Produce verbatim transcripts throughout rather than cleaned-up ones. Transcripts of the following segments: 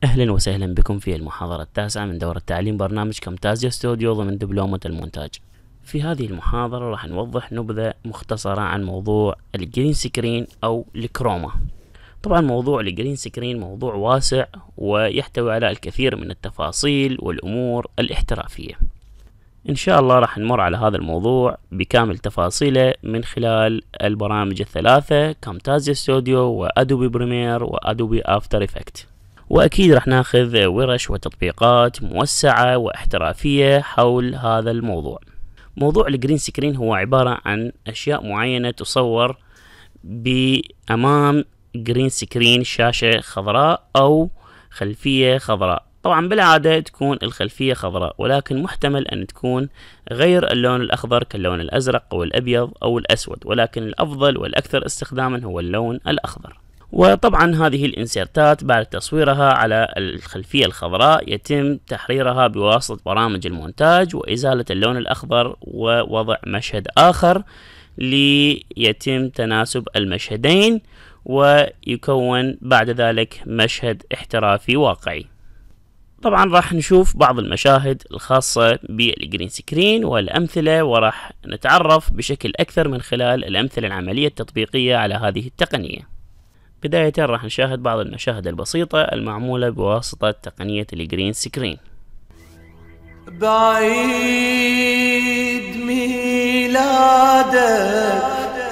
أهلا وسهلا بكم في المحاضرة التاسعة من دورة تعليم برنامج كامتازيا ستوديو ضمن دبلومة المونتاج. في هذه المحاضرة راح نوضح نبذة مختصرة عن موضوع الجرين سكرين أو الكروما. طبعا موضوع الجرين سكرين موضوع واسع ويحتوي على الكثير من التفاصيل والأمور الاحترافية. إن شاء الله راح نمر على هذا الموضوع بكامل تفاصيله من خلال البرامج الثلاثة كامتازيا ستوديو وأدوبي بريمير وأدوبي أفتر إفكت. وأكيد راح ناخذ ورش وتطبيقات موسعة واحترافية حول هذا الموضوع. موضوع الجرين سكرين هو عبارة عن أشياء معينة تصور بأمام جرين سكرين، شاشة خضراء أو خلفية خضراء. طبعا بالعادة تكون الخلفية خضراء، ولكن محتمل أن تكون غير اللون الأخضر كاللون الأزرق أو الأبيض أو الأسود، ولكن الأفضل والأكثر استخداما هو اللون الأخضر. وطبعا هذه الانسيرتات بعد تصويرها على الخلفية الخضراء يتم تحريرها بواسطة برامج المونتاج وإزالة اللون الأخضر ووضع مشهد آخر ليتم تناسب المشهدين، ويكون بعد ذلك مشهد احترافي واقعي. طبعا راح نشوف بعض المشاهد الخاصة بالجرين سكرين والأمثلة، وراح نتعرف بشكل أكثر من خلال الأمثلة العملية التطبيقية على هذه التقنية. بداية راح نشاهد بعض المشاهد البسيطة المعمولة بواسطة تقنية الجرين سكرين. بعيد ميلادك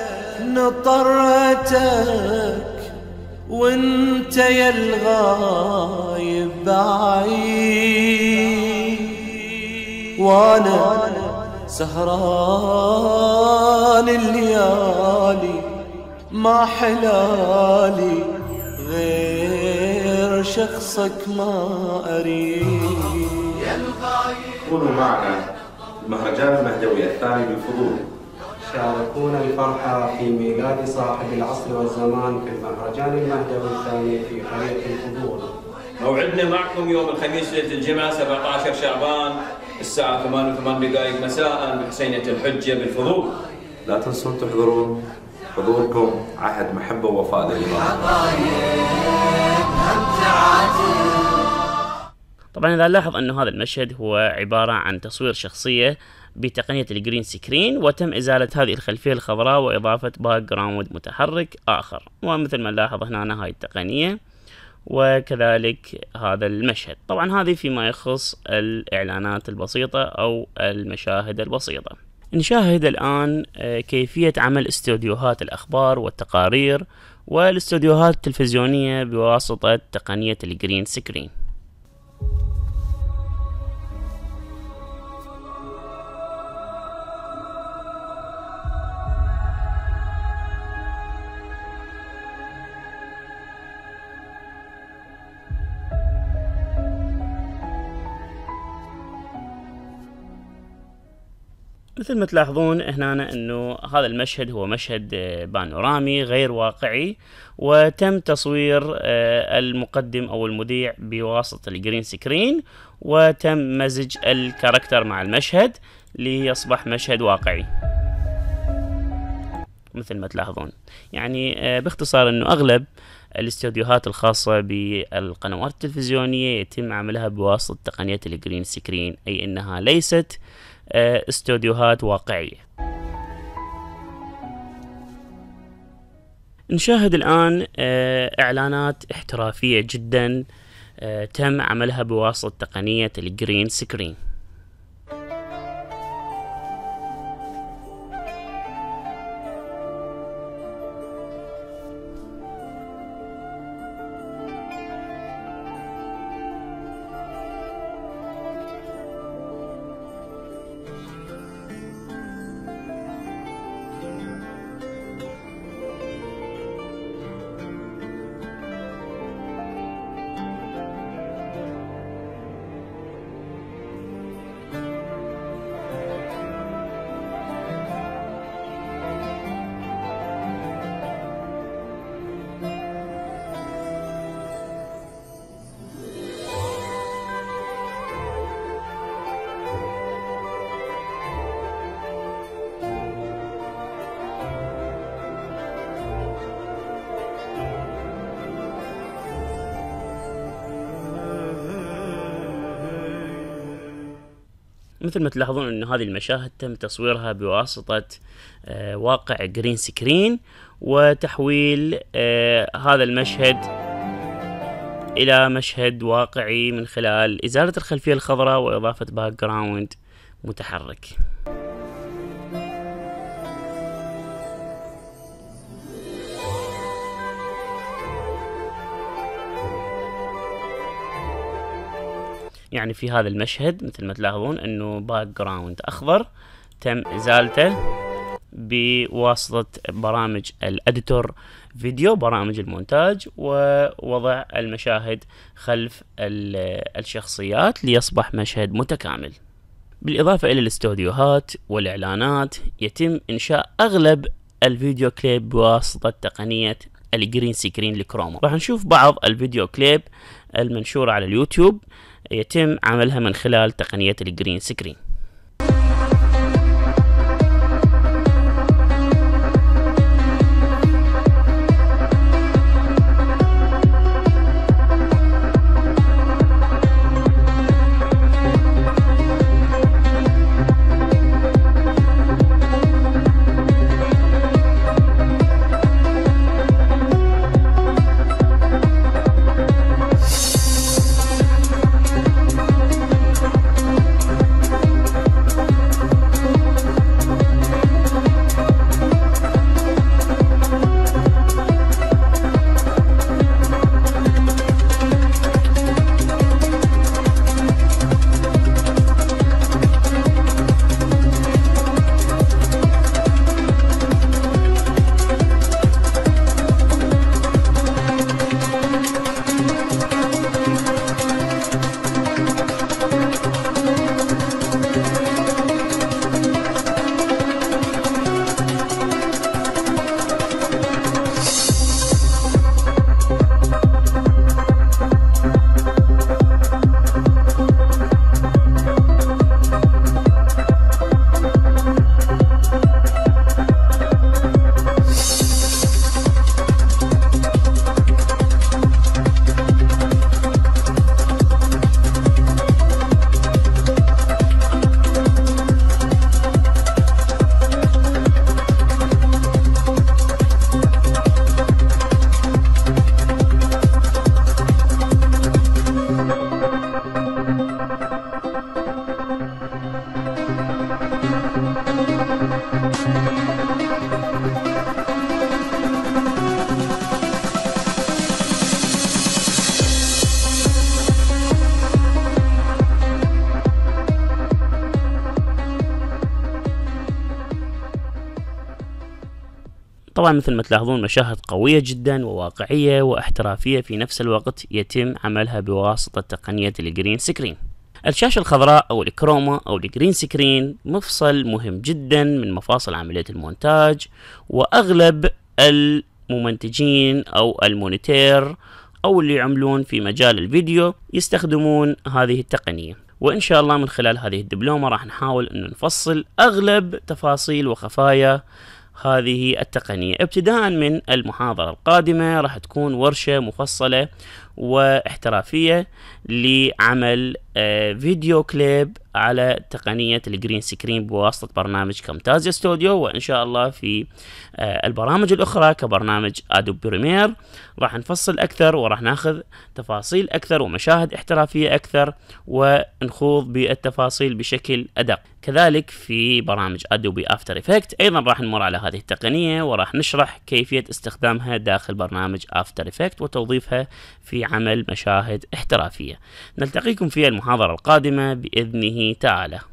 نطرتك وانت يا الغايب بعيد، وانا سهران الليالي ما حلالي غير شخصك ما أريد. كونوا معنا المهرجان المهدوي الثاني بالفضول، شاركونا الفرحة في ميلاد صاحب العصر والزمان في المهرجان المهدوي الثاني في قرية الفضول. موعدنا معكم يوم الخميس ليلة الجمعة سبعة عشر شعبان الساعة ثمانية وثمان دقائق مساء بحسينية الحجة بالفضول. لا تنسون تحضرون، حضوركم عهد محبة ووفاء لله. طبعا إذا نلاحظ أن هذا المشهد هو عبارة عن تصوير شخصية بتقنية الجرين سكرين، وتم إزالة هذه الخلفية الخضراء وإضافة باك جراوند متحرك آخر، ومثل ما نلاحظ هنا هاي التقنية وكذلك هذا المشهد. طبعا هذه فيما يخص الإعلانات البسيطة أو المشاهد البسيطة. نشاهد الآن كيفية عمل استوديوهات الأخبار والتقارير والاستوديوهات التلفزيونية بواسطة تقنية الجرين سكرين. مثل ما تلاحظون هنا انه هذا المشهد هو مشهد بانورامي غير واقعي، وتم تصوير المقدم او المذيع بواسطة الجرين سكرين، وتم مزج الكاركتر مع المشهد ليصبح مشهد واقعي مثل ما تلاحظون. يعني باختصار انه اغلب الاستوديوهات الخاصة بالقنوات التلفزيونية يتم عملها بواسطة تقنية الجرين سكرين، اي انها ليست استوديوهات واقعية. نشاهد الآن إعلانات احترافية جدا تم عملها بواسطة تقنية الجرين سكرين. مثل ما تلاحظون انه هذه المشاهد تم تصويرها بواسطة آه واقع جرين سكرين، وتحويل آه هذا المشهد الى مشهد واقعي من خلال ازالة الخلفية الخضراء واضافة باك جراوند متحرك. يعني في هذا المشهد مثل ما تلاحظون انه باك جراوند اخضر تم ازالته بواسطة برامج الاديتور فيديو، برامج المونتاج، ووضع المشاهد خلف الشخصيات ليصبح مشهد متكامل. بالاضافة الى الاستوديوهات والاعلانات يتم انشاء اغلب الفيديو كليب بواسطة تقنية الجرين سكرين لكروما. راح نشوف بعض الفيديو كليب المنشورة على اليوتيوب يتم عملها من خلال تقنية الجرين سكرين. طبعا مثل ما تلاحظون مشاهد قوية جدا وواقعية واحترافية في نفس الوقت يتم عملها بواسطة تقنية الجرين سكرين. الشاشة الخضراء أو الكروما أو الجرين سكرين مفصل مهم جدا من مفاصل عملية المونتاج، وأغلب الممنتجين أو المونيتير أو اللي يعملون في مجال الفيديو يستخدمون هذه التقنية. وإن شاء الله من خلال هذه الدبلومة راح نحاول أن نفصل أغلب تفاصيل وخفايا هذه التقنية. ابتداء من المحاضرة القادمة راح تكون ورشة مفصلة واحترافية لعمل فيديو كليب على تقنية الجرين سكرين بواسطة برنامج كامتازيا ستوديو، وإن شاء الله في البرامج الأخرى كبرنامج أدوب بريمير راح نفصل أكثر وراح ناخذ تفاصيل أكثر ومشاهد احترافية أكثر ونخوض بالتفاصيل بشكل أدق. كذلك في برامج أدوبي أفتر إفكت أيضا راح نمر على هذه التقنية وراح نشرح كيفية استخدامها داخل برنامج أفتر إفكت وتوظيفها في عمل مشاهد احترافية. نلتقيكم في المحاضرة القادمة بإذنه تعالى.